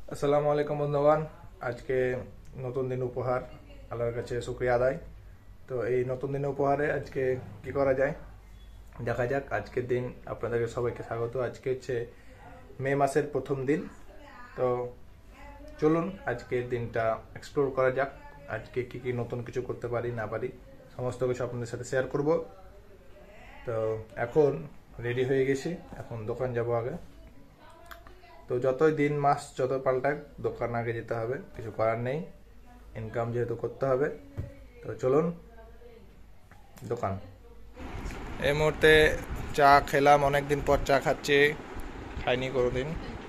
আসসালামু আলাইকুম বন্ধুগণ। আজকে নতুন দিন উপহার, আল্লাহর কাছে শুকরিয়া আদায়। তো এই নতুন দিন উপহারে আজকে কি করা যায় দেখা যাক। আজকের দিন আপনাদেরকে সবাইকে স্বাগত। আজকে হচ্ছে মে মাসের প্রথম দিন। তো চলুন আজকের দিনটা এক্সপ্লোর করা যাক। আজকে কি কি নতুন কিছু করতে পারি না পারি সমস্ত কিছু আপনাদের সাথে শেয়ার করব। তো এখন রেডি হয়ে গেছি, এখন দোকান যাব আগে। তো যতই দিন মাস যত পাল্টাক দোকান আগে যেতে হবে, কিছু করার নেই, ইনকাম যেহেতু করতে হবে। তো চলুন দোকান। এই মুহূর্তে চা খেলাম, অনেকদিন পর চা খাচ্ছি, খাইনি কোনোদিন।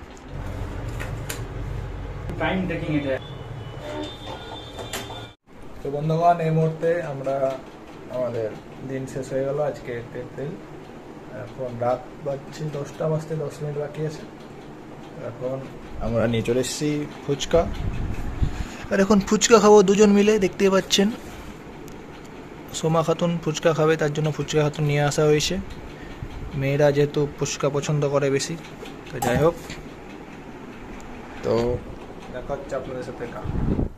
তো বন্ধুগণ, এই মুহূর্তে আমরা আমাদের দিন শেষ হয়ে গেল আজকে দিন। এখন রাত বাজছে 10টা বাজতে 10 মিনিট বাকি আছে। এখন আমরা নিয়ে চলে এসেছি ফুচকা, আর এখন ফুচকা খাবো দুজন মিলে। দেখতে পাচ্ছেন সোমা খাতুন ফুচকা খাবে, তার জন্য ফুচকা খাতুন নিয়ে আসা হয়েছে। মেয়েরা যেহেতু ফুচকা পছন্দ করে বেশি, তো যাই হোক, তো দেখা হচ্ছে আপনাদের সাথে।